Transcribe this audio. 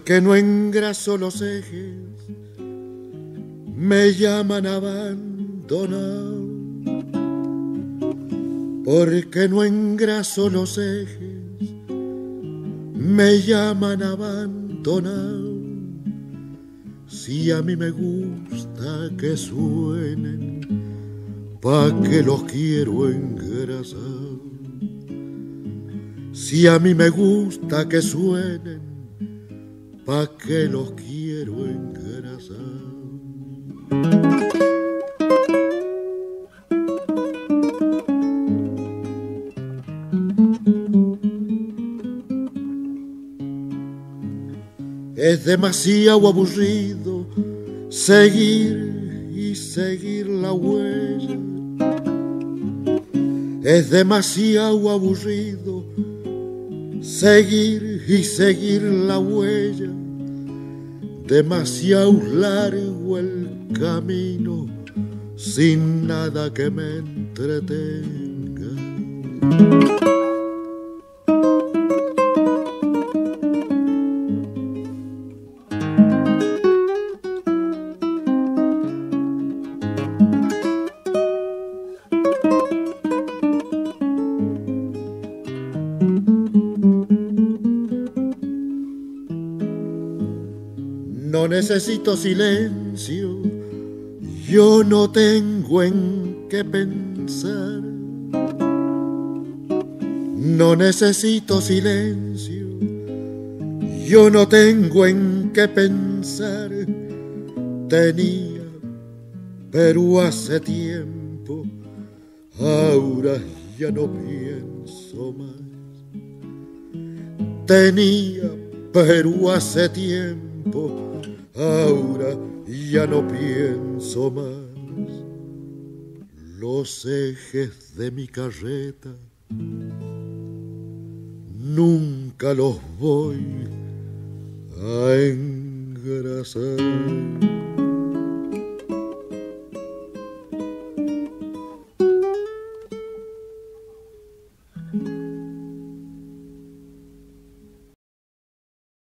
Porque no engraso los ejes, me llaman abandonado. Porque no engraso los ejes, me llaman abandonado. Si a mí me gusta que suenen, pa' que los quiero engrasar. Si a mí me gusta que suenen, pa' que los quiero engrasar. Es demasiado aburrido seguir y seguir la huella. Es demasiado aburrido seguir y seguir la huella. Demasiado largo el camino sin nada que me entretenga. No necesito silencio, yo no tengo en qué pensar. No necesito silencio, yo no tengo en qué pensar. Tenía, pero hace tiempo, ahora ya no pienso más. Tenía, pero hace tiempo, ahora ya no pienso más. Los ejes de mi carreta nunca los voy a engrasar.